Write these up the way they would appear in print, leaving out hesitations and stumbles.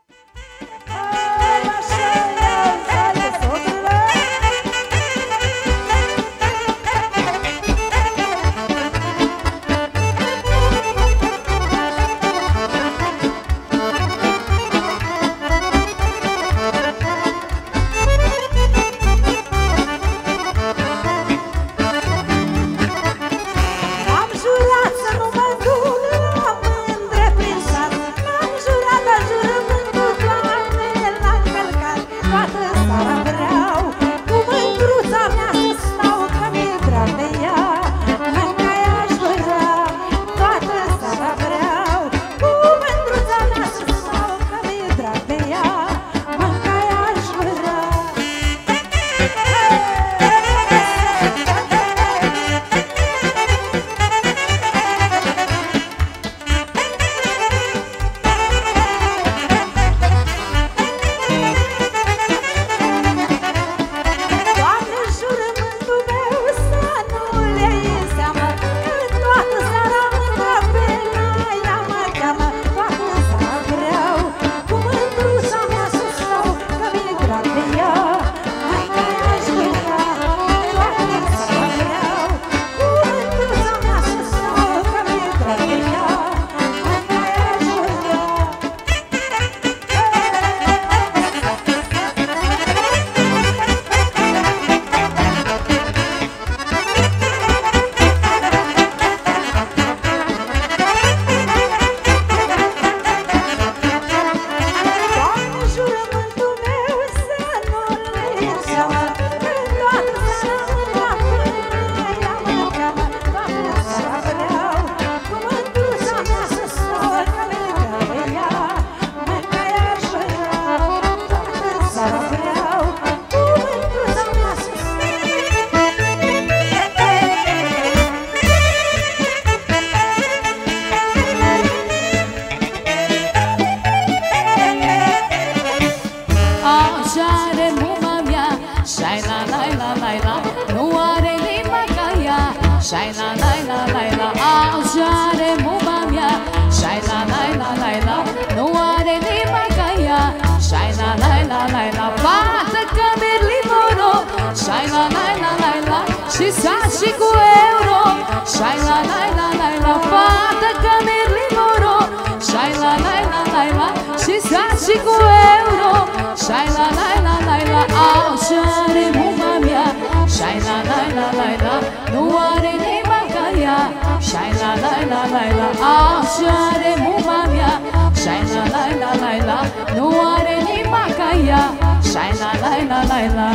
Și cu euro, șai la la la la la, fată că merli moro, șai la la la la la, și și cu euro, șai la la la la la, au și-are muma mea, șai la la la la la, nu are nimeni ca ea, șai la la la la la, au și-are muma mea, șai la la la la la, nu are nimeni ca ea, șai la la la la la.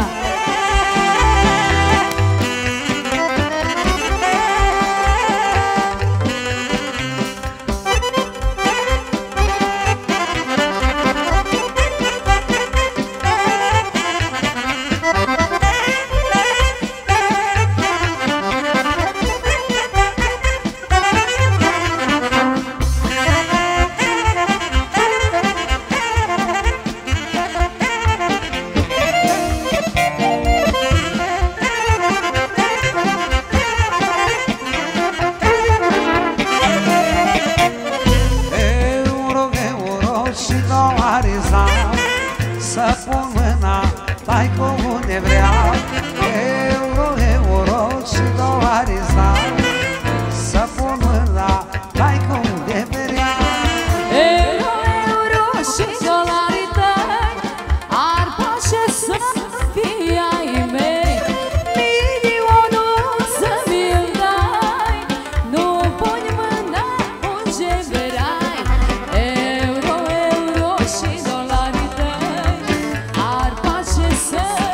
Euro și dolari tăi ar face să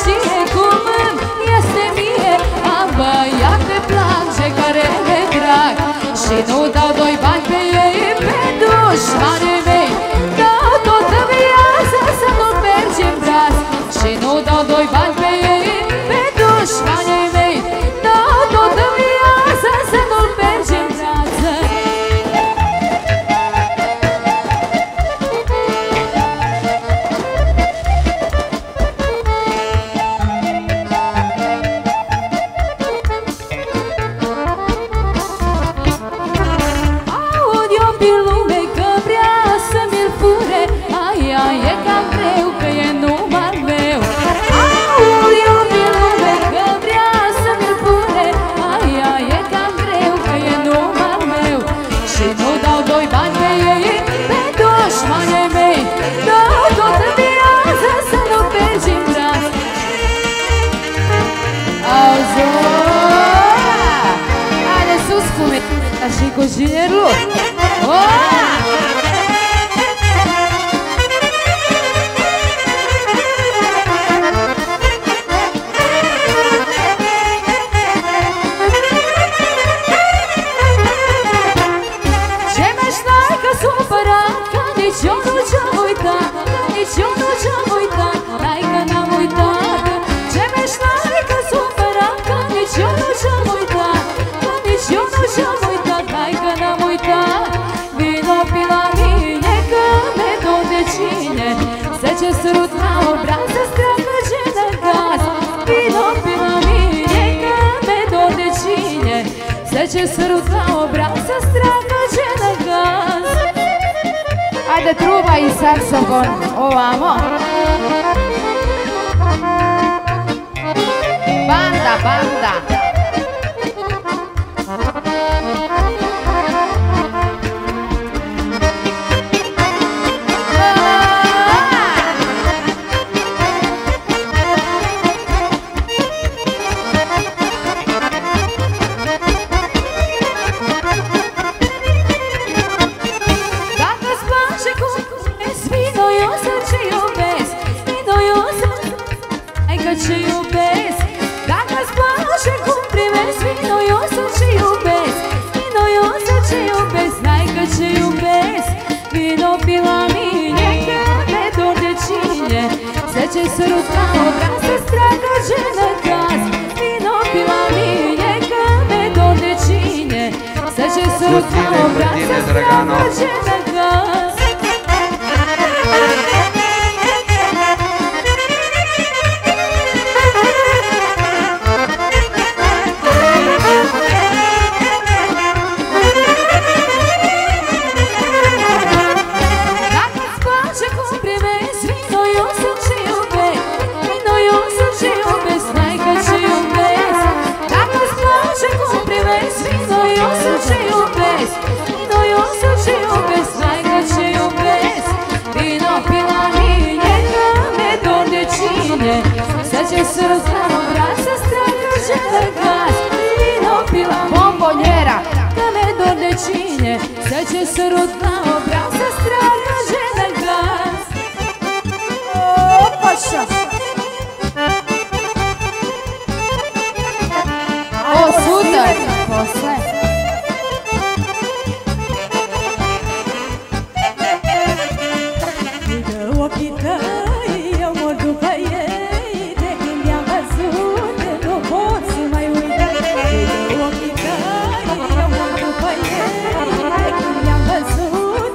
știe cum îmi este mie. Am băiat de plânge care le drag și nu dau doi bani pe ei, pe dușmanii mei. Dau toată viața să nu mergi în braț și nu dau doi bani pe ei, pe dușmanii mei. Dau toată viața să nu mergi în braț. Aud eu prin lume că vrea să mi-l fure, aia e cam greu că e numai meu. Aud eu prin lume că vrea să mi-l fure, aia e cam greu că e numai meu. Și nu dau doi bani pe ei, pe dușmanii mei. Dau toată viața să nu mergi în braț. Auzi, haide sus cu mine și cu ginerul. Ce mi-aș dai că supărat, că nici eu nu ce-am uitat, că nici eu nu ce-am uitat, dai că n-am uitat. Ce mi-aș dai că supărat, că nici eu nu ce-am uitat, că nici eu nu ce-am uitat, dai că n-am uitat. Vino pe la mine că mi-e dor de cine, să ce sărut la obraz, să-ți treacă ce de gaz. Vino pe la mine că mi-e dor de cine, să ce sărut la obraz, să-ți treacă ce de gaz. Haide truba i saxofon, o amo. Banda, banda. Dacă-ți place cum crezi, vino eu să-ți iubesc, vino eu să-ți ai că ce iubesc. Dacă-ți place cum primești, vino eu să-ți iubesc, vino eu să-ți iubesc, hai că ce iubesc. Vino pe la mine că mi-e dor de cine, să ce sărut la obraz, să-ți treacă ce necaz. Vino pe la mine că mi-e dor de cine, să ce sărut la obraz, să-ți treacă ce necaz. Dacă-ți place cum primești, vino eu să-ți iubesc, vino eu să-ți iubesc, hai că ce iubesc. Dacă-ți place cum primești, vino eu să-ți iubesc, vino eu să-ți iubesc, hai că ce iubesc. Vino pe la mine că mi-e dor de cine, să ce sărut la obraz, să-ți treacă ce de gaz. Vino pe la bomboniera că mi-e dor de cine, să ce sărut la obraz, să-ți treacă ce de gaz. Opa, așa. 100 poți. Dă ochii tăi, eu mor după ei, de când i-am văzut, nu pot să mai uit. Dă ochii tăi, eu mor după ei, de când i-am văzut,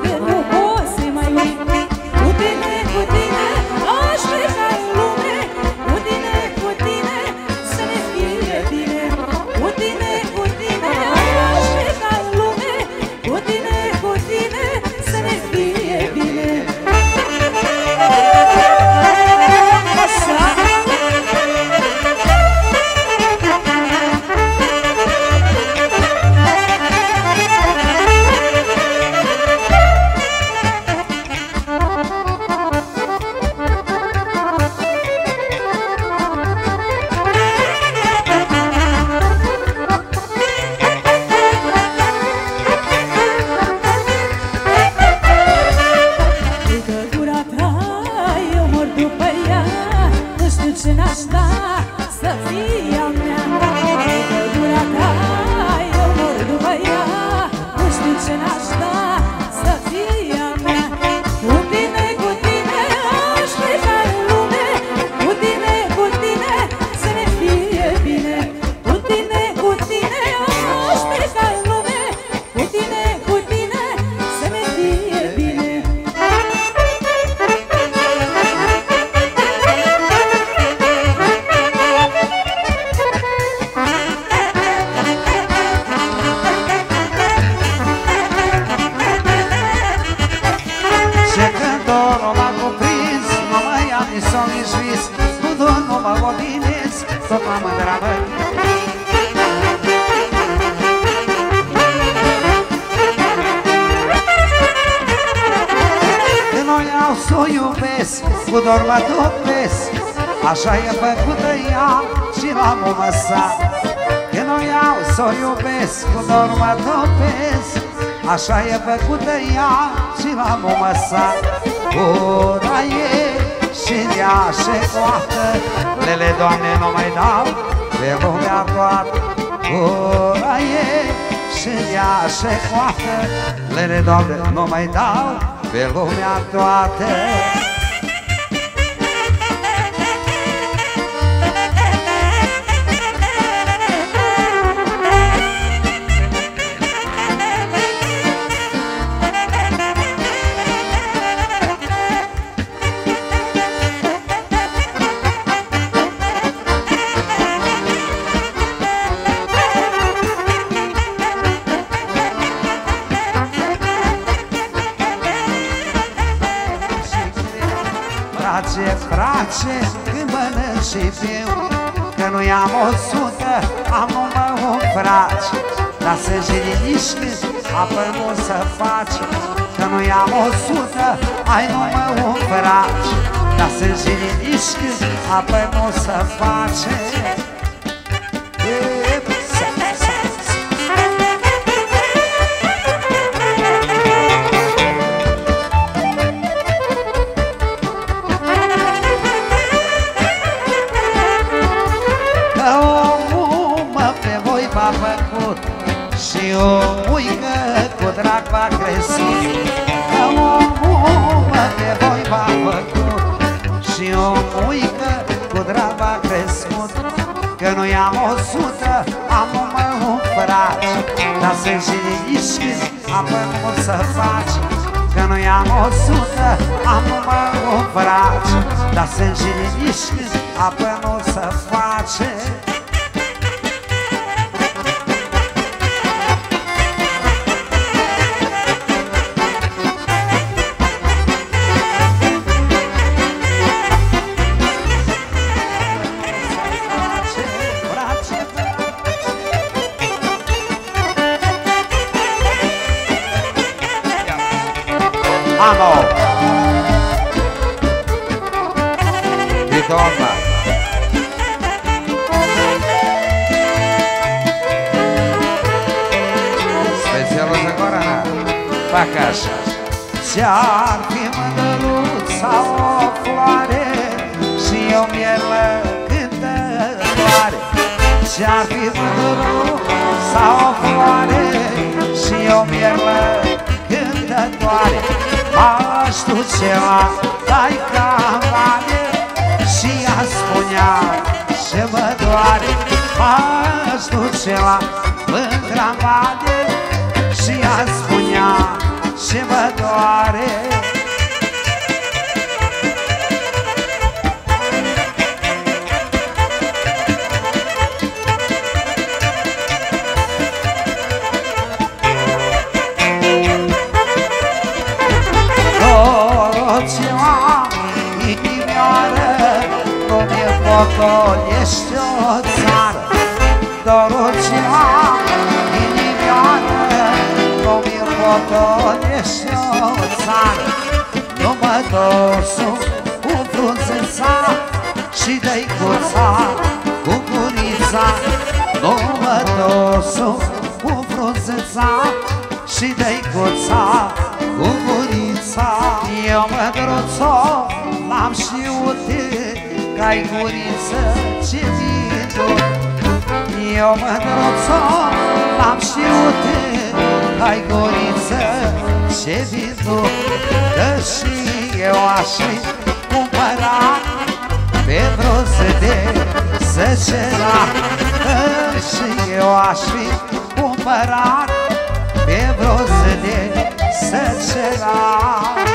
iubesc, cu dor mă topesc. Așa e făcută ea și la mumă sa. Când o iau s-o iubesc, cu dor mă topesc. Așa e făcută ea și la mumă sa. Ura e și ea și coată, lele, Doamne, nu mai dau pe lumea toată. Ura e și ea și coată, lele, Doamne, nu mai dau pe lumea toată. Frace, când mănânc și fiu, că nu i-am 100, am numai un fraci. Dar să-și liniște, apă nu să faci, că nu i-am 100, ai numai un fraci. Dar să-și liniște, apă nu să face. Și o muică cu drag v-a crescut, că o mumă de voi v-a făcut. Și o muică cu drag v-a crescut, că nu i-am 100, am numai un fraci. Dar să-și liniște, apă nu să faci, că nu i-am 100, am numai un fraci. Dar să-și liniște, apă nu să face. Amo! Ritorna! Specialul de Corana! Fac așa! Ți-ar fi mândăruța o floare și o mielă cântătoare. Ți-ar fi mândăruța o floare și o mielă cântătoare. M-aș duce la taica mare și ea spunea ce mă doare. M-aș duce la mândra mare și ea spunea ce mă doare. Ești o țară, Doroția, inimioară, nu-mi potolești o țară. Nu mă dorsu cu frunzăța și dăicuța cu gurița. Nu mă dorsu cu frunzăța și dăicuța cu gurița. Eu, mădruțo, l-am știut că-ai guriță ce vindu. Eu, mădruțo, l-am știut că-ai guriță ce vindu. Că și eu aș-i cumpăra pe vreo zi de săcera. Că și eu aș-i cumpăra pe vreo zi de săcera.